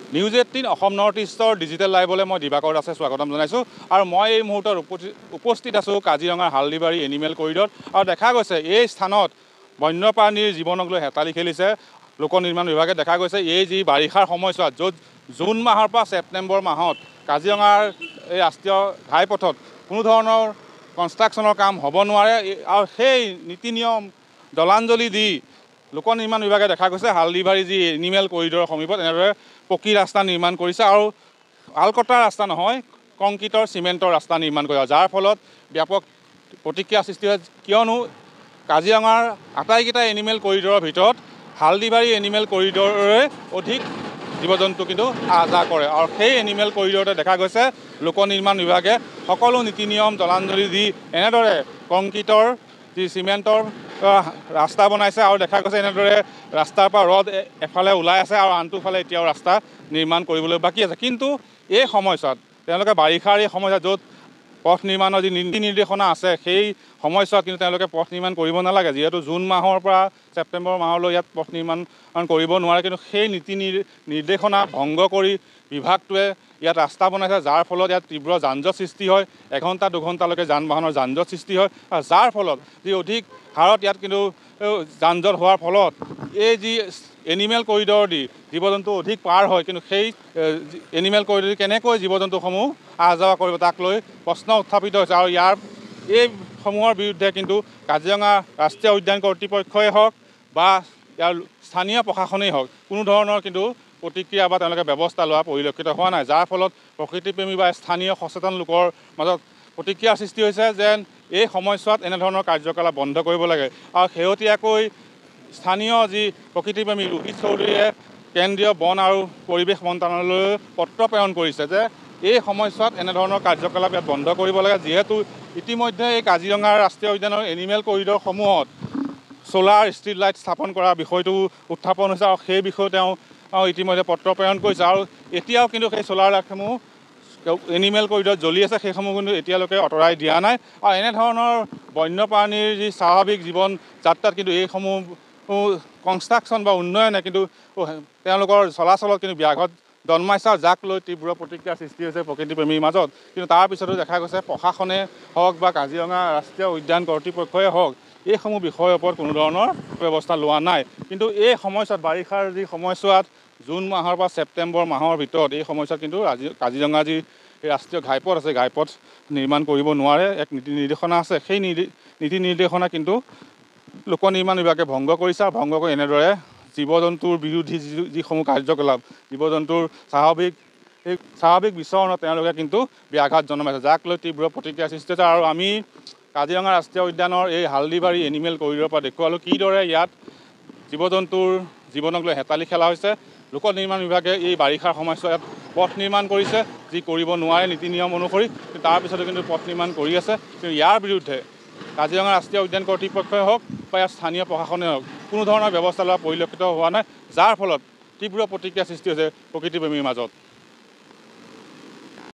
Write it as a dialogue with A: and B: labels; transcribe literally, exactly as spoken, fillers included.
A: News eighteen Assam north ইষ্টৰ digital লাইভলৈ মই দিবাকৰ আছে স্বাগতম জনাইছোঁ আৰু মই এই মুহূৰ্তত উপস্থিত আছোঁ কাজিৰঙাৰ হালদিবাৰী এনিমেল কৰিডৰত আৰু দেখা গৈছে এই স্থানত বন্যপ্ৰাণীৰ জীৱনক লৈ হেতালি খেলিছে লোক নিৰ্মাণ বিভাগে। দেখা গৈছে এই যি বাৰিষাৰ সময়ছোৱাত য'ত জুন মাহৰ পৰা ছেপ্টেম্বৰ মাহত কাজিৰঙাৰ এই ৰাষ্ট্ৰীয় ঘাইপথত কোনো ধৰণৰ কনষ্ট্ৰাকশ্যনৰ কাম হ'ব নোৱাৰে আৰু সেই নীতি নিয়ম জলাঞ্জলি দি লোক নিৰ্মাণ বিভাগে দেখা গৈছে হালদিবাৰী যি এনিমেল কৰিডৰৰ সমীপত এনেদৰে পকী ৰাস্তা নিৰ্মাণ কৰিছে আৰু আলকটা ৰাস্তা নহয় কংক্ৰিটৰ চিমেণ্টৰ ৰাস্তা নিৰ্মাণ কৰিছে, যাৰ ফলত ব্যাপক প্ৰতিক্ৰিয়া সৃষ্টি হয়। কিয়নো কাজিৰঙাৰ আটাইকেইটা এনিমেল কৰিডৰৰ ভিতৰত হালদিবাৰী এনিমেল কৰিডৰে অধিক জীৱ জন্তু কিন্তু আহ যাহ কৰে আৰু সেই এনিমেল কৰিডৰতে দেখা গৈছে লোক নিৰ্মাণ বিভাগে সকলো নীতি নিয়ম জলাঞ্জলি দি এনেদৰে কংক্ৰিটৰ যি চিমেণ্টৰ ৰাস্তা বনাইছে আৰু দেখা গৈছে এনেদৰে ৰাস্তাৰ পৰা ৰদ এফালে ওলাই আছে আৰু আনটোফালে এতিয়াও ৰাস্তা নিৰ্মাণ কৰিবলৈ বাকী আছে। কিন্তু এই সময়ছোৱাত তেওঁলোকে বাৰিষাৰ এই সময়ছোৱাত য'ত পথ নিৰ্মাণৰ যি নীতি নিৰ্দেশনা আছে সেই সময়ছোৱাত কিন্তু তেওঁলোকে পথ নিৰ্মাণ কৰিব নালাগে, যিহেতু জুন মাহৰ পৰা ছেপ্টেম্বৰ মাহলৈ ইয়াত পথ নিৰ্মাণ কৰিব নোৱাৰে। কিন্তু সেই নীতি নিৰ্দেশনা ভংগ কৰি বিভাগটোৱে ইয়াত ৰাস্তা বনাইছে, যাৰ ফলত ইয়াত তীব্ৰ যান জঁট সৃষ্টি হয়, এঘণ্টা দুঘণ্টালৈকে যান বাহনৰ যান জঁট সৃষ্টি হয় আৰু যাৰ ফলত যি অধিক হাৰত ইয়াত কিন্তু যান জঁট হোৱাৰ ফলত এই যি এনিমেল কৰিডৰ দি জীৱ জন্তু অধিক পাৰ হয়, কিন্তু সেই এনিমেল কৰিডৰ কেনেকৈ জীৱ জন্তুসমূহ আহ যাহ কৰিব তাক লৈ প্ৰশ্ন উত্থাপিত হৈছে আৰু ইয়াৰ এইসমূহৰ বিৰুদ্ধে কিন্তু কাজিৰঙা ৰাষ্ট্ৰীয় উদ্যান কৰ্তৃপক্ষই হওক বা ইয়াৰ স্থানীয় প্ৰশাসনেই হওক কোনো ধৰণৰ কিন্তু প্ৰতিক্ৰিয়া বা তেওঁলোকে ব্যৱস্থা লোৱা পৰিলক্ষিত হোৱা নাই, যাৰ ফলত প্ৰকৃতিপ্ৰেমী বা স্থানীয় সচেতন লোকৰ মাজত প্ৰতিক্ৰিয়াৰ সৃষ্টি হৈছে যেন এই সময়ছোৱাত এনেধৰণৰ কাৰ্যকলাপ বন্ধ কৰিব লাগে। আৰু শেহতীয়াকৈ স্থানীয় যি প্ৰকৃতিপ্ৰেমী ৰোহিত চৌধুৰীয়ে কেন্দ্ৰীয় বন আৰু পৰিৱেশ মন্ত্ৰালয়লৈ পত্ৰ প্ৰেৰণ কৰিছে যে এই সময়ছোৱাত এনেধৰণৰ কাৰ্যকলাপ ইয়াত বন্ধ কৰিব লাগে, যিহেতু ইতিমধ্যে এই কাজিৰঙা ৰাষ্ট্ৰীয় উদ্যানৰ এনিমেল কৰিডৰসমূহত ছ'লাৰ ষ্ট্ৰীট লাইট স্থাপন কৰাৰ বিষয়টো উত্থাপন হৈছে আৰু সেই বিষয়ে তেওঁ ইতিমধ্যে পত্ৰ প্ৰেৰণ কৰিছে আৰু এতিয়াও কিন্তু সেই ছ'লাৰ লাইটসমূহ এনিমেল কৰিডৰত জ্বলি আছে, সেইসমূহ কিন্তু এতিয়ালৈকে আঁতৰাই দিয়া নাই আৰু এনেধৰণৰ বন্যপ্ৰাণীৰ যি স্বাভাৱিক জীৱন যাত্ৰাত কিন্তু এইসমূহ কনষ্ট্ৰাকশ্যন বা উন্নয়নে কিন্তু তেওঁলোকৰ চলাচলত কিন্তু ব্যাঘাত জন্মাইছে, যাক লৈ তীব্ৰ প্ৰতিক্ৰিয়াৰ সৃষ্টি হৈছে প্ৰকৃতিপ্ৰেমীৰ মাজত। কিন্তু তাৰপিছতো দেখা গৈছে প্ৰশাসনে হওক বা কাজিৰঙা ৰাষ্ট্ৰীয় উদ্যান কৰ্তৃপক্ষই হওক এইসমূহ বিষয়ৰ ওপৰত কোনো ধৰণৰ ব্যৱস্থা লোৱা নাই। কিন্তু এই সময়ছোৱাত বাৰিষাৰ যি সময়ছোৱাত জুন মাহৰ পৰা ছেপ্টেম্বৰ মাহৰ ভিতৰত এই সময়ছোৱাত কিন্তু কাজিৰঙা যি ৰাষ্ট্ৰীয় ঘাইপথ আছে ঘাইপথ নিৰ্মাণ কৰিব নোৱাৰে, এক নীতি নিৰ্দেশনা আছে, সেই নীতি নিৰ্দেশনা কিন্তু লোক নিৰ্মাণ বিভাগে ভংগ কৰিছে আৰু ভংগ কৰি এনেদৰে জীৱ জন্তুৰ বিৰোধী যি যিসমূহ কাৰ্যকলাপ জীৱ জন্তুৰ স্বাভাৱিক এই স্বাভাৱিক বিচৰণত তেওঁলোকে কিন্তু ব্যাঘাত জন্মাইছে, যাক লৈ তীব্ৰ প্ৰতিক্ৰিয়াৰ সৃষ্টি হৈছে। আৰু আমি কাজিৰঙা ৰাষ্ট্ৰীয় উদ্যানৰ এই হালদিবাৰী এনিমেল কৰিডৰৰ পৰা দেখুৱালোঁ কিদৰে ইয়াত জীৱ জন্তুৰ জীৱনক লৈ হেতালি খেলা হৈছে। লোক নিৰ্মাণ বিভাগে এই বাৰিষাৰ সময়ছোৱাত পথ নিৰ্মাণ কৰিছে যি কৰিব নোৱাৰে নীতি নিয়ম অনুসৰি, কিন্তু তাৰপিছতো কিন্তু পথ নিৰ্মাণ কৰি আছে। কিন্তু ইয়াৰ বিৰুদ্ধে কাজিৰঙা ৰাষ্ট্ৰীয় উদ্যান কৰ্তৃপক্ষই হওক বা ইয়াৰ স্থানীয় প্ৰশাসনে হওক কোনো ধৰণৰ ব্যৱস্থা লোৱা পৰিলক্ষিত হোৱা নাই, যাৰ ফলত তীব্ৰ প্ৰতিক্ৰিয়াৰ সৃষ্টি হৈছে প্ৰকৃতিপ্ৰেমীৰ মাজত।